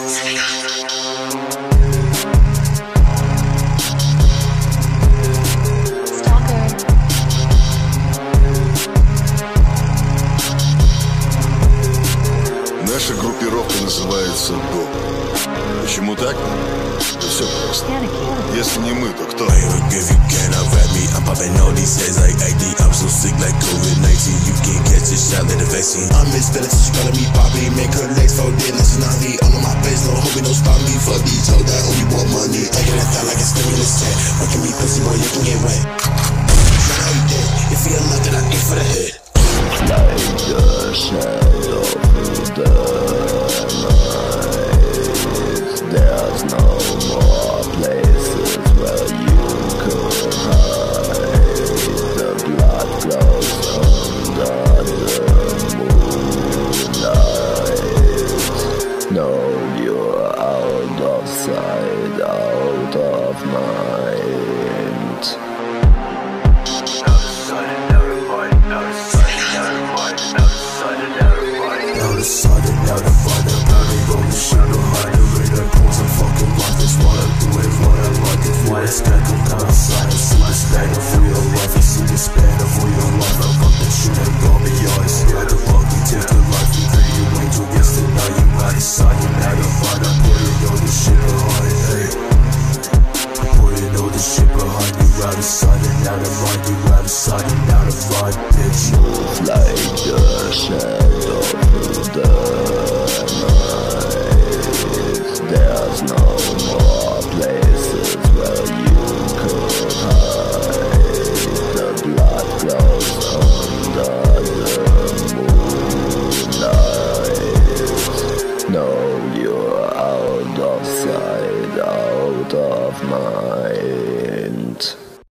Наша группировка называется ДОП. Почему так? Да все просто. Если не мы, то кто? I'm popping all these heads like AD. I'm so sick like COVID-19. You can't catch this shot like the vaccine. I'm Miss Phillips, she's calling me Bobby. Make her legs fold in, listen to me. All of my face, no homie, don't stop me. Fuck these hoes that only want money. Taking that thought like a stimulus check. Fucking me pussy boy, you can get wet. Try how you dead. If you love that I aim for the head. Like the shadow through the night. There's no more places where you could hide. The blood flows under the moonlight. No, you're out of sight, out of mind. It's got to come outside and see the spag of real life. I see the spag of real life. I fuck that shit and got me eyes. Yeah, the fuck you take the life. You greedy, you ain't too guessed it. Now you out of sight, you out of mind. I put it all this shit behind, hey. I put it all this shit behind. You out of sight and out of mind. You out of sight and out of mind, bitch. Move like the shadow through the night. There's no more places where you could hide. The blood flows under the moonlight. No, you're out of sight, out of mind.